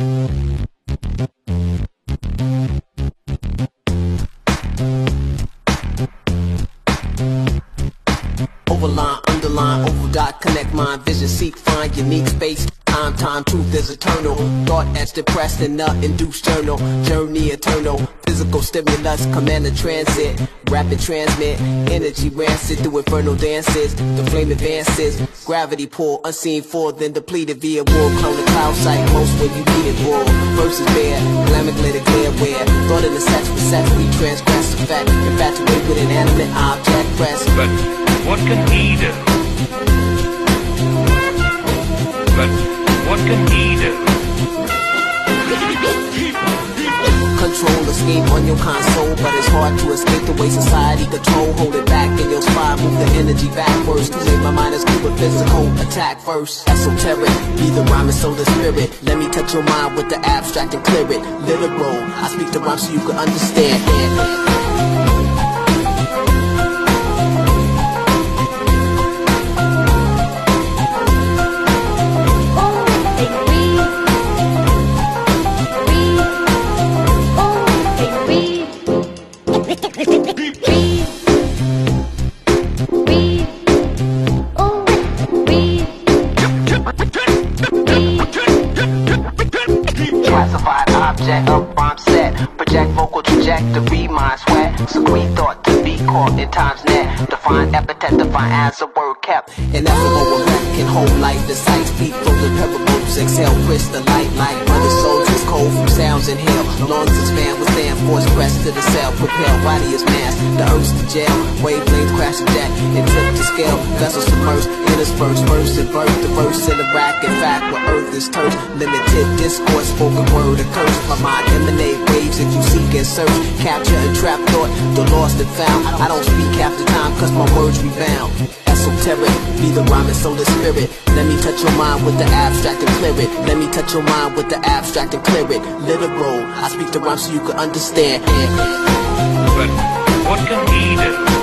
Overline, underline, oval dot, connect mind, vision, seek, find unique space. Time, truth is eternal. Thought etched, depressed, and induced journal. Journey eternal. Physical stimulus, command the transit. Rapid transmit, energy rancid through infernal dances. The flame advances. Gravity pull, unseen for, then depleted via war. Clone the cloud sight, most where you need it raw. Versus bare, glamour glitter clear where. Thought in the sex with sex, we transgress the fact. Infatuated with inanimate object, press. But what can he do? But what can he do? Control the scheme on your console, but it's hard to escape the way society control. Hold it back in your spine, move the energy backwards. Cause my mind is cool with physical attack first. Esoteric, be the rhyme and soul the spirit. Let me touch your mind with the abstract and clear it. Literal, I speak the rhyme so you can understand. Classified object of rhyme set. Project vocal trajectory, mind sweat. Secrete thought to be caught in time's net. Define epithet, define as a word kept. Ineffable effect can hold life. The sight speak from the parables. Exhale, crystallite light. When the soul is cold from sounds inhale. Lungs expand, withstand force press to the cell. Propel, body is mass. The earth's the jail. Wavelengths crash the deck. And tip to scale. Vessels submerged. Interspersed. Verse and birth. The verse in the rack. In fact, where earth is turf. Limited discourse. Spoken word and curse. My mind emanate waves if you seek and search. Capture and trap thought. The lost and found. I don't speak half the time cause my words rebound. Esoteric, be the rhyme and soul the spirit. Let me touch your mind with the abstract and clear it. Let me touch your mind with the abstract and clear it. Literal, I speak the rhyme so you can understand. But what can he do?